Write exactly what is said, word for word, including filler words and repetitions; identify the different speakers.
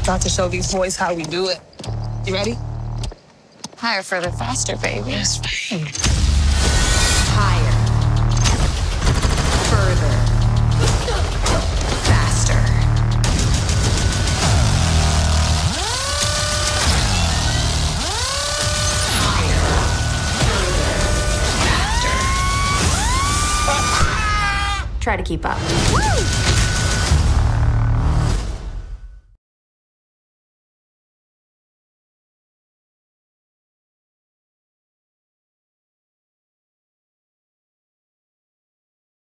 Speaker 1: About to show these boys how we do it. You ready?
Speaker 2: Higher, further, faster, baby.
Speaker 1: Yes, babe.
Speaker 2: Higher. Further. Faster. Higher. Further. Faster. Try to keep up. Woo!